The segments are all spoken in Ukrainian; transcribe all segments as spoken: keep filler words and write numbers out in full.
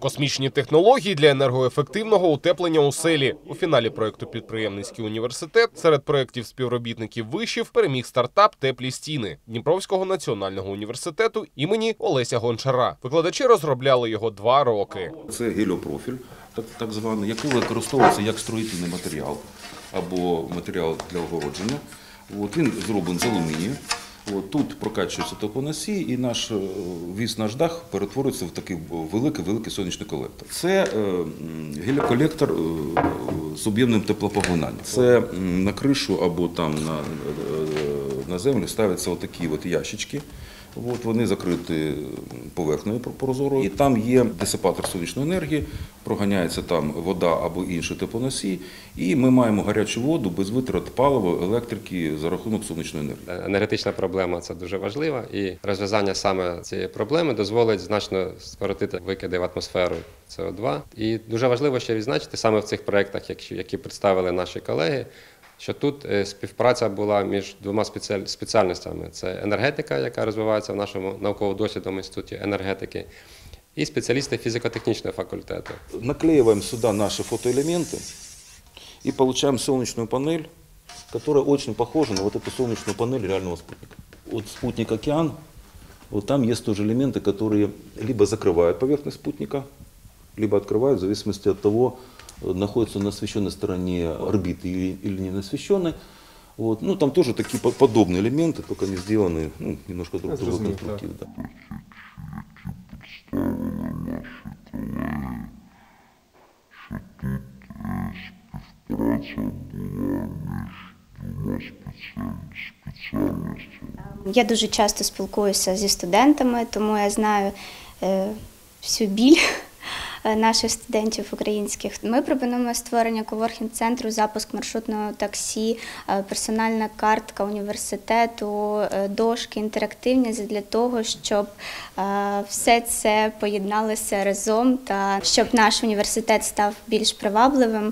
Космічні технології для енергоефективного утеплення оселі. У фіналі проєкту «Підприємницький університет» серед проєктів співробітників вишів переміг стартап «Теплі стіни» Дніпровського національного університету імені Олеся Гончара. Викладачі розробляли його два роки. Це геліопрофіль, так, так званий, який використовується як строїтельний матеріал або матеріал для огородження. От, він зроблений з алюмінію. От, тут прокачуються теплоносії і наш весь наш дах перетворюється в такий великий-великий сонячний колектор. Це е, геліколектор е, з об'ємним теплопоглинанням. Це на кришу або там на, на землю ставляться отакі от ящички. От, вони закриті поверхнею прозорою. І там є дисипатор сонячної енергії, проганяється там вода або інші теплоносії. І ми маємо гарячу воду без витрат палива, електрики за рахунок сонячної енергії. Енергетична проблема – це дуже важлива. І розв'язання саме цієї проблеми дозволить значно скоротити викиди в атмосферу С О два. І дуже важливо ще відзначити саме в цих проєктах, які представили наші колеги, що тут співпраця була між двома спеціальностями. Це енергетика, яка розвивається в нашому науково-дослідному інституті енергетики, і спеціалісти фізико-технічного факультету. Наклеиваем сюда наши фотоэлементы и получаем солнечную панель, которая очень похожа на вот эту солнечную панель реального спутника. Вот спутник «Океан», вот там есть тоже элементы, которые либо закрывают поверхность спутника, либо открывают в зависимости от того, находится на освещенной стороне орбиты или, или не на освещенной. Вот. Ну, там тоже такие подобные элементы, только они сделаны ну, немножко друг другой конструктивы. Да. Я дуже часто спілкуюся зі студентами, тому я знаю е, всю біль наших студентів українських. Ми пропонуємо створення коворкінг-центру, запуск маршрутного таксі, персональна картка університету, дошки інтерактивні для того, щоб все це поєдналося разом та щоб наш університет став більш привабливим.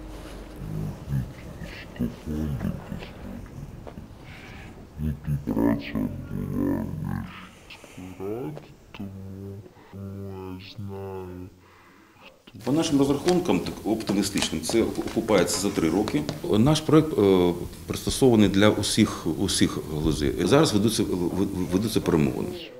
По нашим розрахункам, так оптимістичним, це окупається за три роки. Наш проєкт е, пристосований для усіх, усіх галузей. Зараз ведуться, ведуться перемовини.